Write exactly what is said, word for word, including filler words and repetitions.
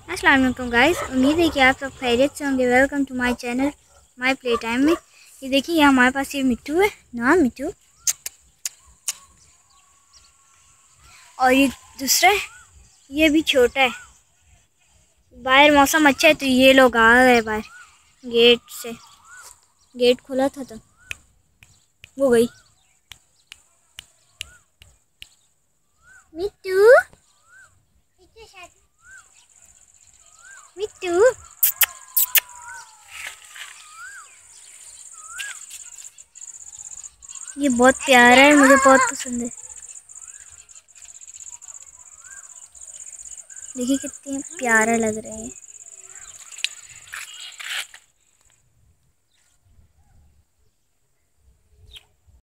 अस्सलाम वालेकुम गाइस, उम्मीद है कि आप सब खैरियत से होंगे। Welcome to my channel my play time में। ये देखिए, ये हमारे पास ये मिट्टू है ना, मिट्टू। और ये दूसरा है, ये भी छोटा है। बाहर मौसम अच्छा है तो ये लोग आ गए बाहर गेट से। गेट खुला था तो वो गई। मिट्टू मिट्टू ये बहुत प्यारा है, मुझे बहुत पसंद है। देखिए कितने प्यारा लग रहे हैं।